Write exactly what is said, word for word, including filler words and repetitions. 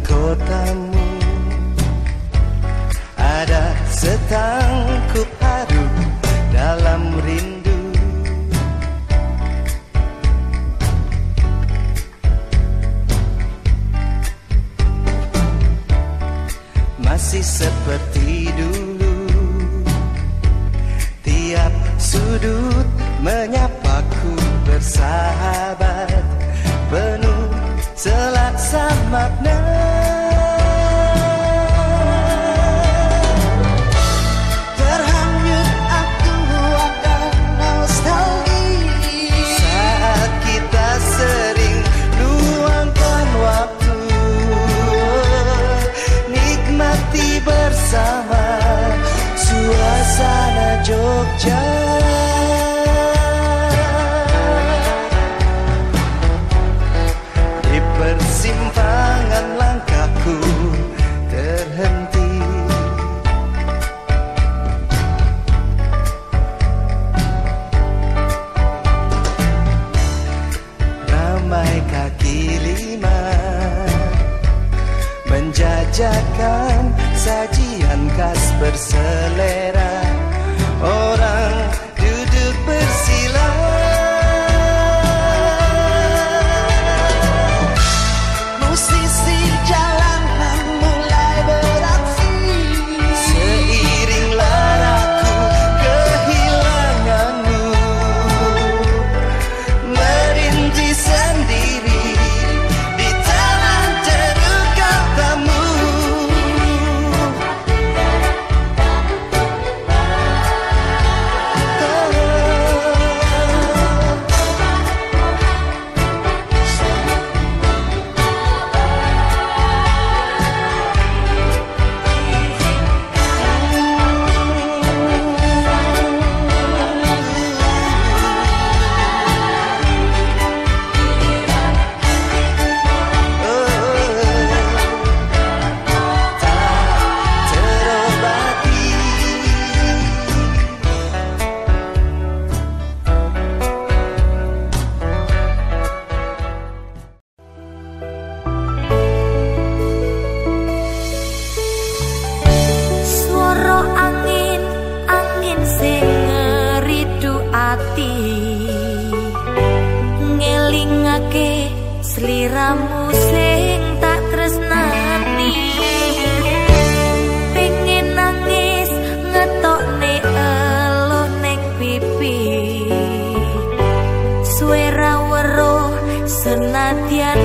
kotamu. Ada setangkup haru dalam rindu. Masih seperti dulu, tiap sudut menyapaku bersahabat, penuh selaksa makna. Terhanyut aku akan nostalgia saat kita sering luangkan waktu, nikmati bersama suasana Jogja. Di persimpangan langkahku terhenti, ramai kaki lima menjajakan sajian khas berselera, orang duduk bersila. Musisi jalanan mulai beraksi, seiring laraku kehilanganmu, merintis sendiri di taman jeruk katamu. Sliramu sing tak tresnani, pengen nangis ngetokne elo ning pipi, suara weruh senadyan